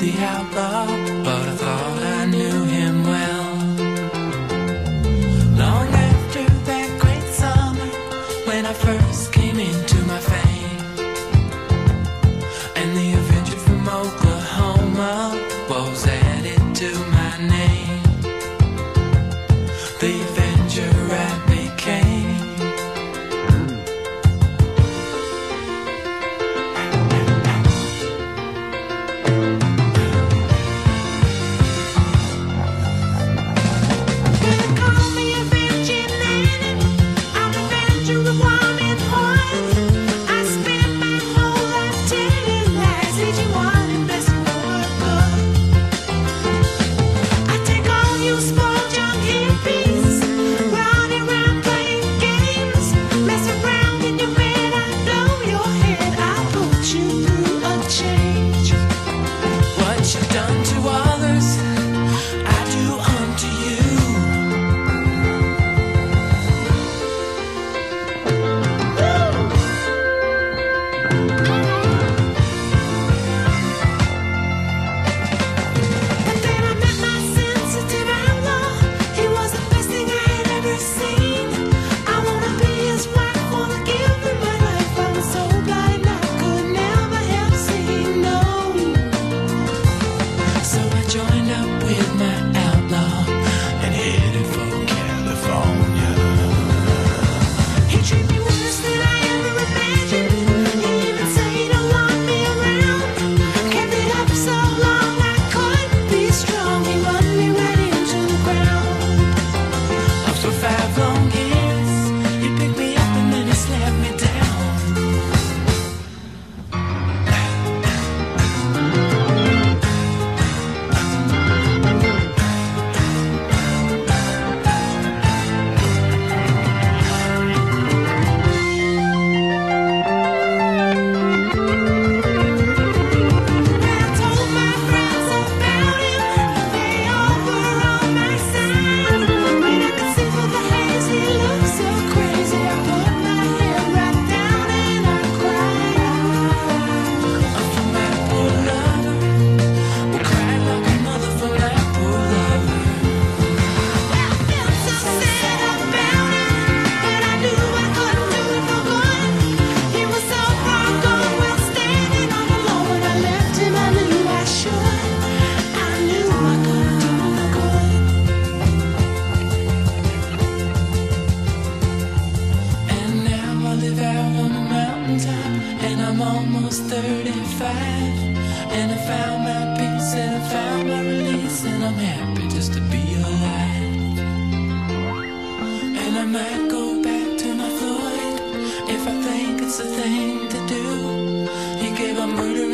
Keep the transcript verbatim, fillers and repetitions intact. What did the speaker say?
the outlaw, but I thought I knew him well. Long after that great summer, when I first came into my fame, and the Avenger from Oklahoma was added to my name, the Avenger I became. Almost thirty-five, and I found my peace and I found my release, and I'm happy just to be alive. And I might go back to my Floyd if I think it's a thing to do. He gave a murder